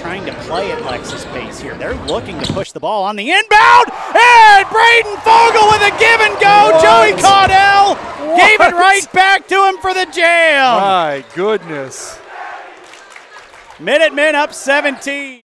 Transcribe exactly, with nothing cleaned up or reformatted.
trying to play at Lex's pace here. They're looking to push the ball on the inbound, and Brayden Fogle with a give and go. What? Joey Caudell What? gave it right back to him for the jam. My goodness. Minutemen up seventeen.